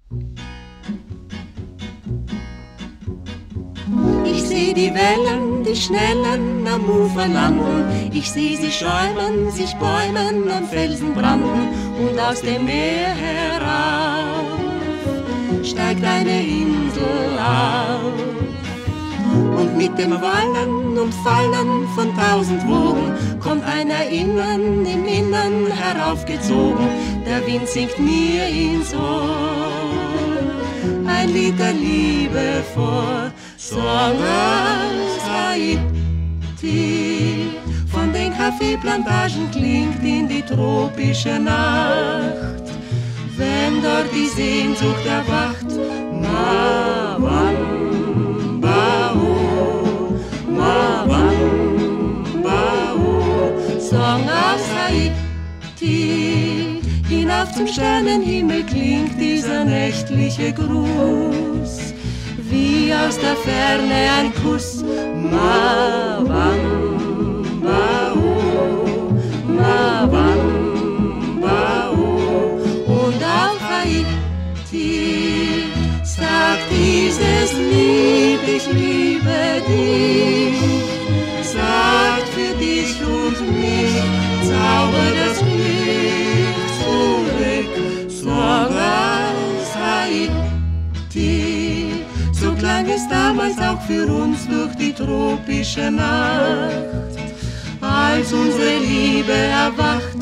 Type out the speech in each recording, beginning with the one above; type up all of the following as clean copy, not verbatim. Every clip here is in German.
Ich seh die Wellen, die schnellen am Ufer landen. Ich seh sie schäumen, sich bäumen, am Felsen branden. Und aus dem Meer herauf steigt eine Insel auf. Und mit dem Wallen und Fallen von 1000 Wogen kommt einer innen im Innern heraufgezogen. Der Wind singt mir ins Ohr ein Lied der Liebe vor. Song aus Haiti, von den Kaffeeplantagen klingt in die tropische Nacht. Wenn dort die Sehnsucht erwacht, Mawambao, Mawambao, Song aus Haiti, hinauf zum Sternenhimmel klingt dieser nächtliche Gruß. Wie aus der Ferne ein Kuss, Mawambao, Mawambao. Und auf Haiti sagt dieses Lied, ich liebe dich, sagt für dich und mich, zauber das Glück zurück, Song aus Haiti. So klang es damals auch für uns durch die tropische Nacht, als unsere Liebe erwacht.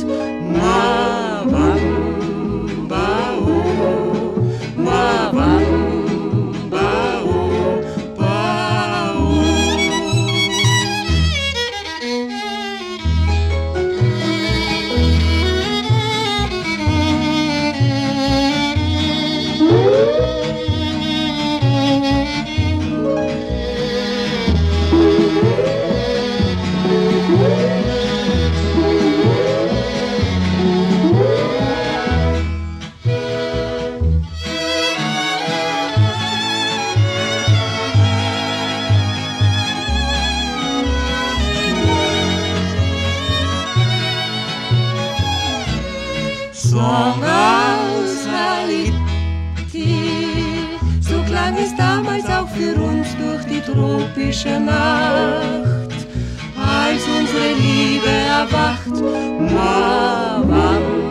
Mawambao, Mawambao, Bao. Song aus Haiti, so klang es damals auch für uns durch die tropische Nacht, als unsere Liebe erwacht. Mawambao.